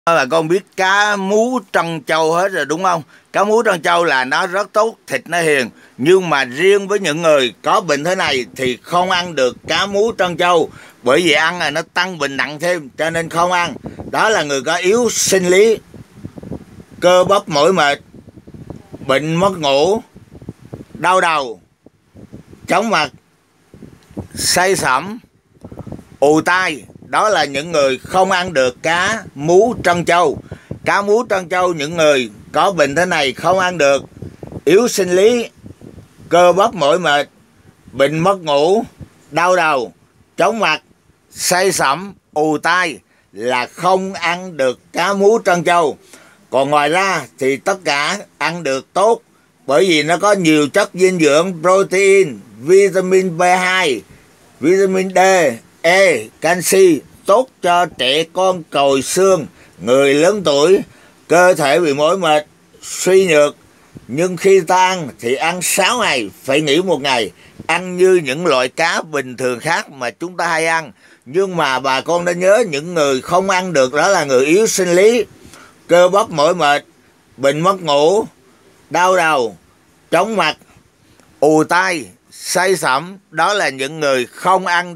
Bà con biết cá mú trân châu hết rồi đúng không? Cá mú trân châu là nó rất tốt, thịt nó hiền. Nhưng mà riêng với những người có bệnh thế này thì không ăn được cá mú trân châu. Bởi vì ăn là nó tăng bệnh nặng thêm, cho nên không ăn. Đó là người có yếu sinh lý, cơ bắp mỏi mệt, bệnh mất ngủ, đau đầu, chóng mặt, say sẩm, ù tai. Đó là những người không ăn được cá mú trân châu. Cá mú trân châu những người có bệnh thế này không ăn được. Yếu sinh lý, cơ bắp mỏi mệt, bệnh mất ngủ, đau đầu, chóng mặt, say sẩm, ù tai là không ăn được cá mú trân châu. Còn ngoài ra thì tất cả ăn được tốt, bởi vì nó có nhiều chất dinh dưỡng, protein, vitamin B2, vitamin D, E, canxi, tốt cho trẻ con còi xương, người lớn tuổi, cơ thể bị mỏi mệt, suy nhược. Nhưng khi ta ăn thì ăn 6 ngày, phải nghỉ 1 ngày. Ăn như những loại cá bình thường khác mà chúng ta hay ăn. Nhưng mà bà con nên nhớ, những người không ăn được đó là người yếu sinh lý, cơ bắp mỏi mệt, bệnh mất ngủ, đau đầu, chóng mặt, ù tai, say sẩm. Đó là những người không ăn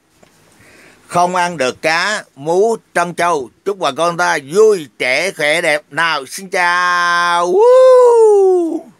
được cá mú trân châu. Chúc bà con ta vui, trẻ, khỏe, đẹp. Nào, xin chào.